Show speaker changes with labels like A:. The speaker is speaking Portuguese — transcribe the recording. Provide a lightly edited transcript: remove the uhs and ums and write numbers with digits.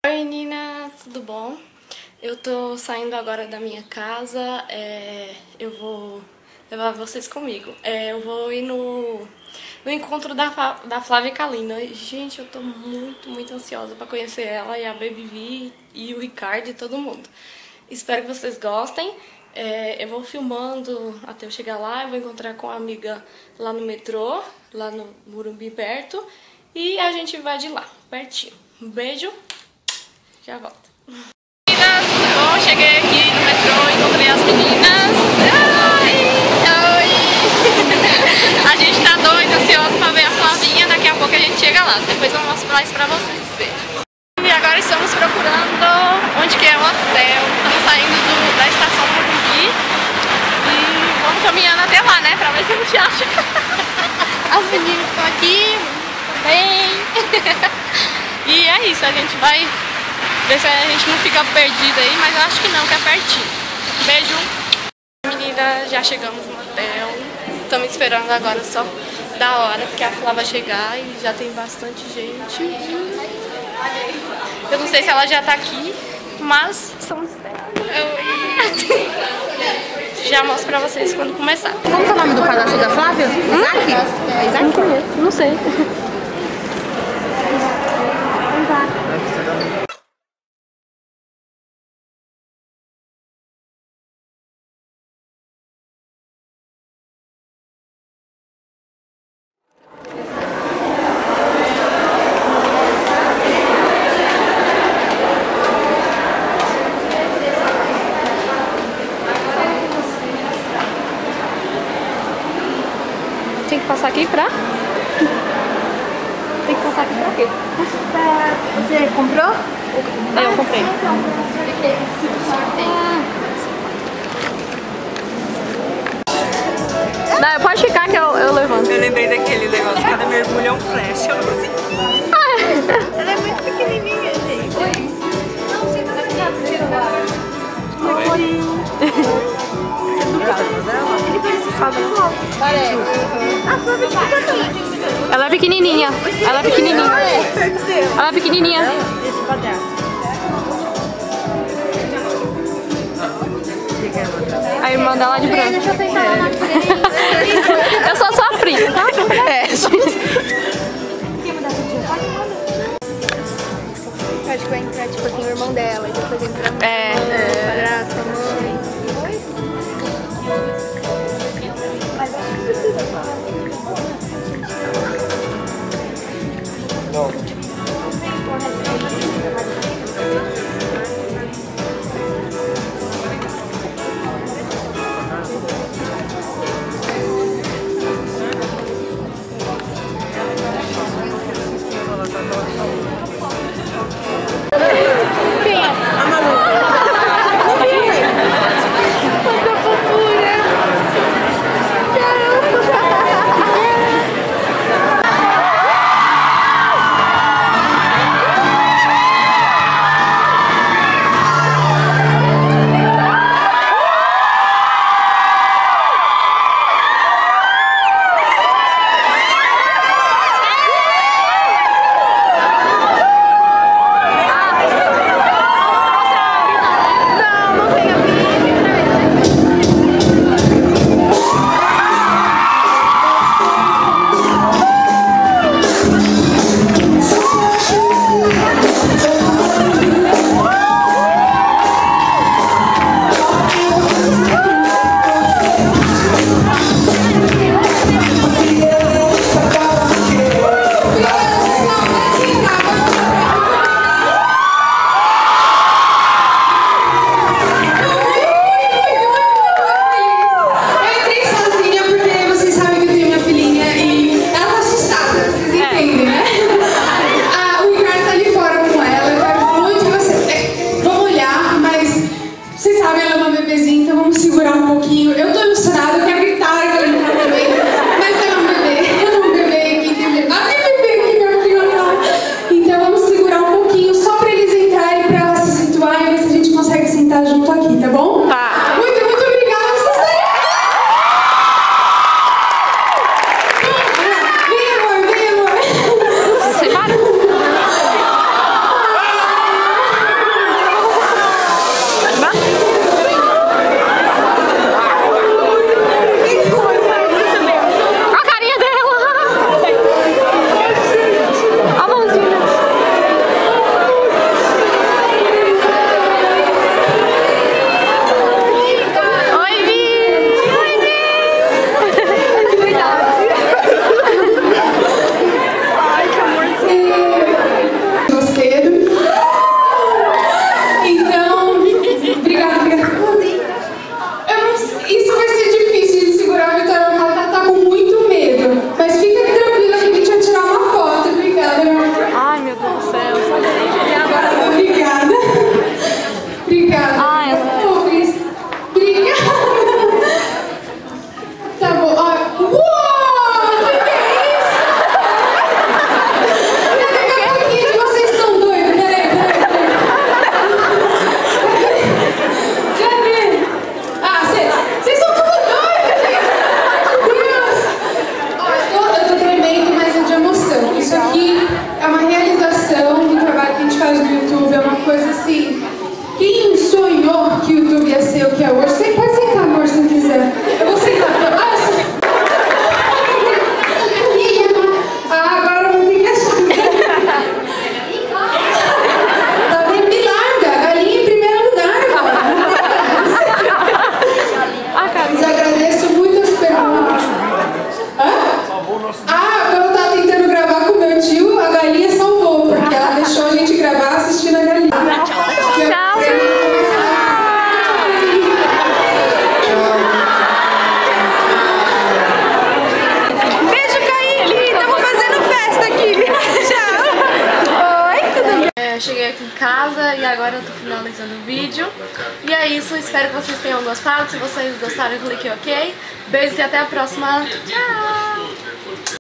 A: Oi meninas, tudo bom? Eu tô saindo agora da minha casa, eu vou levar vocês comigo. Eu vou ir no encontro da Flávia Kalina. Gente, eu tô muito ansiosa pra conhecer ela e a Baby V e o Ricardo e todo mundo. Espero que vocês gostem. Eu vou filmando até eu chegar lá, eu vou encontrar com uma amiga lá no metrô, lá no Morumbi perto, e a gente vai de lá, pertinho. Um beijo! Já volto. Meninas, tudo bom? Cheguei aqui no metrô, encontrei as meninas. Oi! A gente tá doido, ansioso pra ver a Flavinha. Daqui a pouco a gente chega lá. Depois eu vou mostrar isso pra vocês. Beijo. E agora estamos procurando onde que é o hotel. Estamos saindo da estação do Morumbi e vamos caminhando até lá, né? Pra ver se a gente acha. As meninas estão aqui também. E é isso, a gente vai ver se a gente não fica perdida aí, mas eu acho que não, que é pertinho. Beijo! Menina, já chegamos no hotel. Estamos esperando agora só da hora, porque a Flá vai chegar e já tem bastante gente. Eu não sei se ela já tá aqui, mas estamos esperando. Já mostro pra vocês quando começar.
B: Como que é o nome do cadastro da Flávia? Isaac? É Isaac?
A: Não conheço, não sei. Tem que passar aqui pra? Tem que passar aqui pra quê?
B: Você comprou?
A: Eu comprei. Não, pode ficar que eu levanto.
C: Eu lembrei daquele negócio, cada mergulho é um flash, eu não consigo.
B: Ela é muito pequenininha, gente. Não, você não vai tirar.
A: Ela é pequenininha. Ela é pequenininha. Ela é pequenininha. A irmã dela de branco.
B: Deixa eu sentar lá na frente.
A: Eu sou sua prima, tá?
B: Eu acho que vai entrar, tipo assim, o irmão dela. E depois entra a mãe, o padrasto, a mãe. Tchau. Beijo, Caíli. Estamos fazendo festa aqui. Tchau. Oi, tudo bem?
A: Cheguei aqui em casa e agora eu tô finalizando o vídeo. E é isso, espero que vocês tenham gostado. Se vocês gostaram, clique em OK. Beijos e até a próxima. Tchau!